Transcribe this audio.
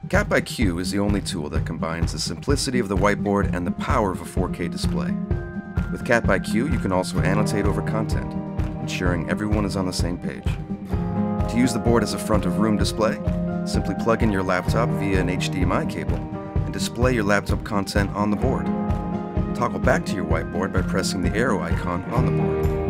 Kapp IQ is the only tool that combines the simplicity of the whiteboard and the power of a 4K display. With Kapp IQ, you can also annotate over content, ensuring everyone is on the same page. To use the board as a front-of-room display, simply plug in your laptop via an HDMI cable and display your laptop content on the board. Toggle back to your whiteboard by pressing the arrow icon on the board.